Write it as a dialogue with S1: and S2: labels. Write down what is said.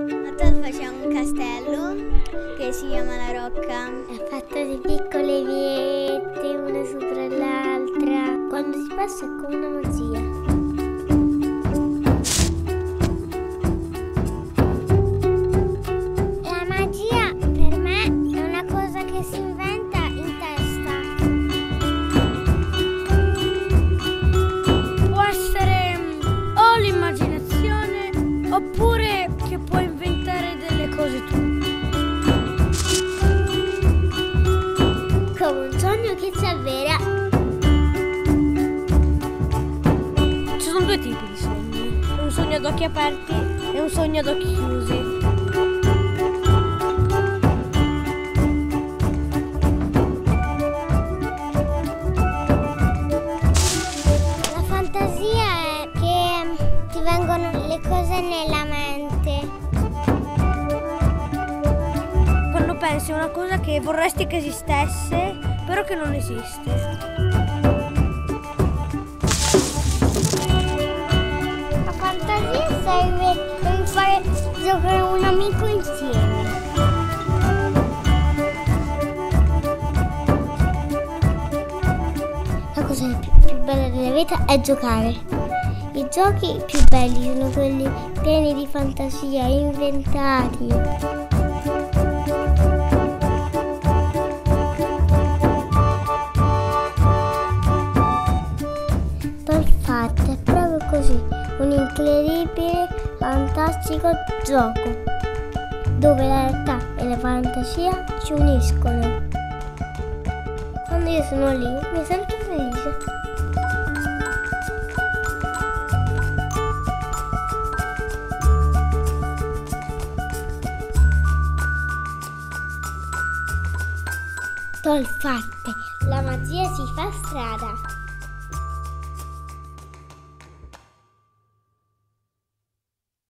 S1: A Tolfa c'è un castello che si chiama La Rocca.
S2: È fatto di piccole viette, una sopra l'altra. Quando si passa è come una magia. La magia per me è una cosa che si inventa in testa.
S3: Può essere o l'immaginazione oppure che puoi inventare delle cose tu.
S2: Come un sogno che si avvera.
S3: Ci sono due tipi di sogni, un sogno ad occhi aperti e un sogno ad occhi chiusi.
S2: La fantasia è che ti vengono le cose nella mente.
S3: Quando pensi a una cosa che vorresti che esistesse, però che non esiste.
S2: La fantasia serve per fare giocare un amico insieme. La cosa più bella della vita è giocare. I giochi più belli sono quelli pieni di fantasia, inventati. Tolfate è proprio così, un incredibile, fantastico gioco, dove la realtà e la fantasia si uniscono. Quando io sono lì mi sento felice. Tolfate, la magia si fa strada.